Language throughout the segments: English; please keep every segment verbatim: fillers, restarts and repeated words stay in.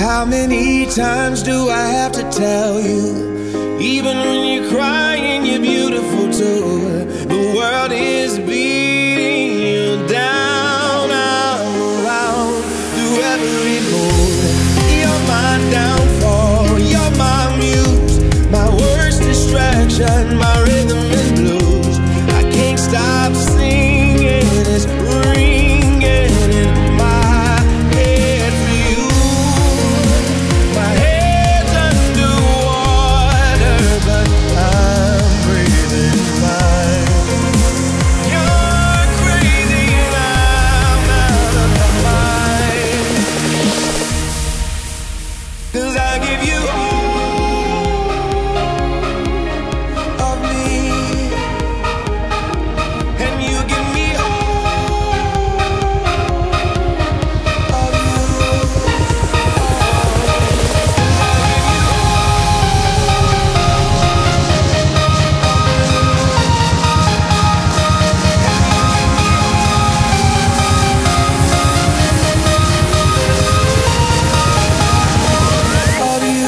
How many times do I have to tell you? Even when you're crying, you're beautiful too. The world is beating you down, I'm around through every move. You're my downfall, you're my muse, my worst distraction, my rhythm and blues. I can't stop singing, it's ringing in my head for you. My head's underwater, but I'm breathing fine. You're crazy and I'm out of my mind, 'cause I give you all of me, and you give me all of you. All of you.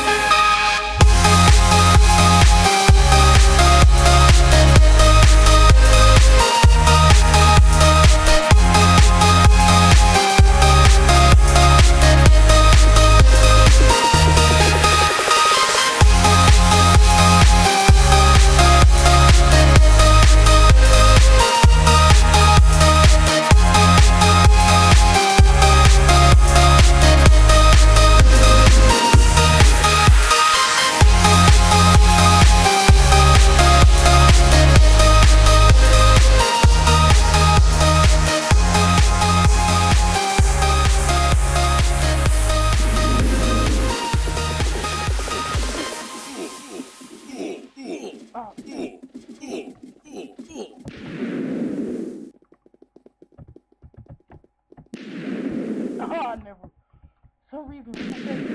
Oh, I never. Some reason, we can't get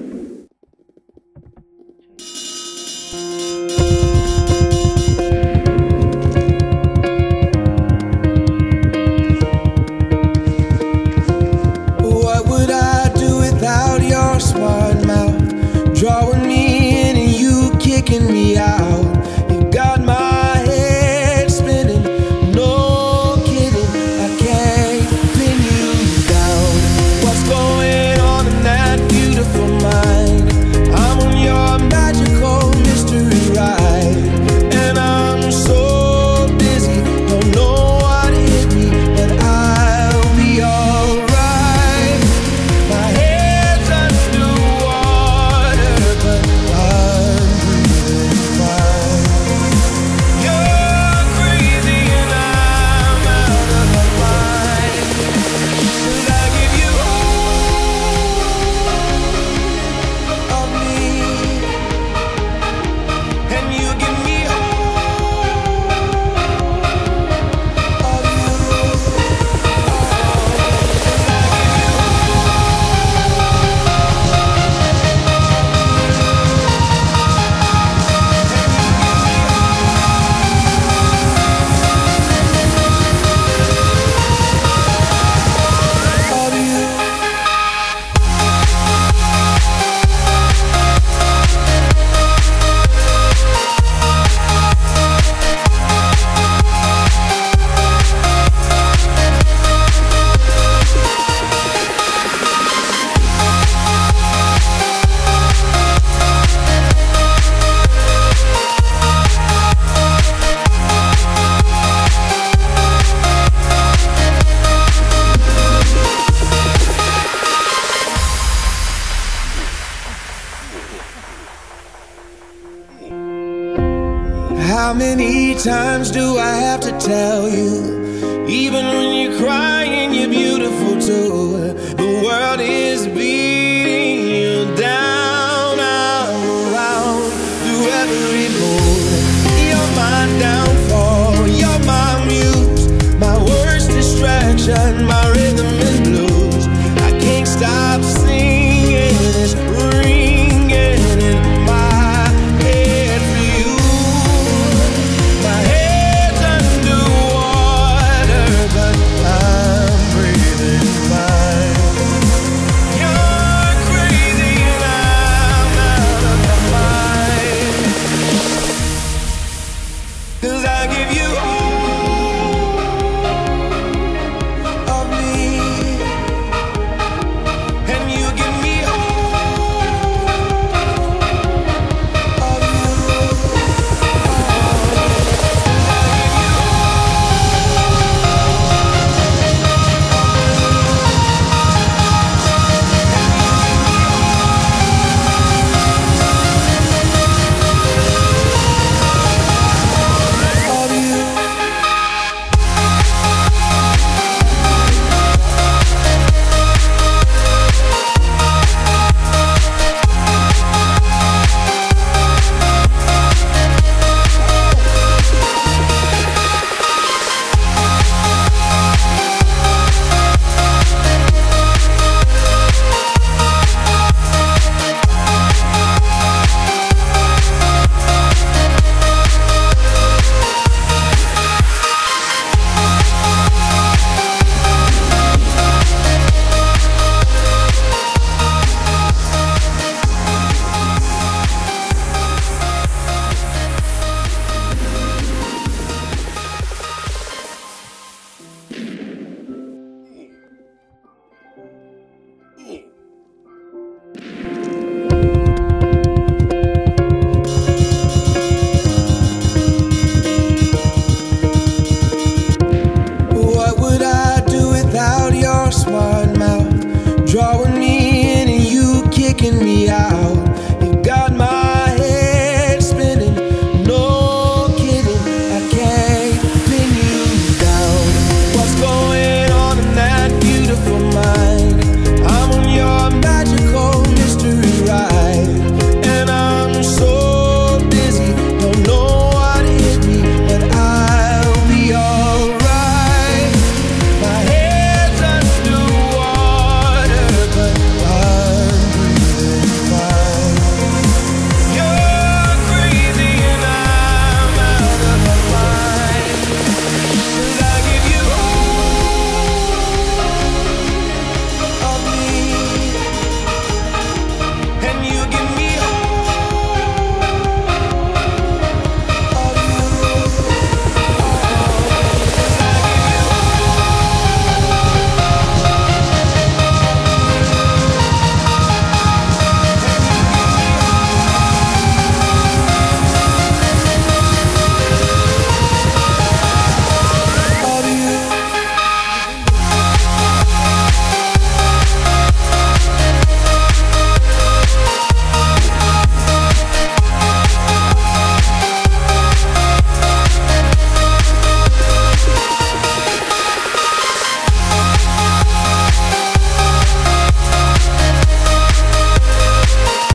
What would I do without your smart mouth? Drawing me in and you kicking me out. You got my head spinning, no kidding, I can't pin you down. What's going on in that beautiful mind? I'm on your magical mystery ride, and I'm so busy, don't know what hit me, but I'll be alright. My head's underwater, but I'm breathing fine. You're crazy and I'm out of my mind, 'cause I give you all of me, and you give me all of you. All of you. How many times do I have to tell you? Even when you're crying, you're beautiful too. The world is beating you down, I'm around through every move. You're my downfall, you're my muse, my worst distraction,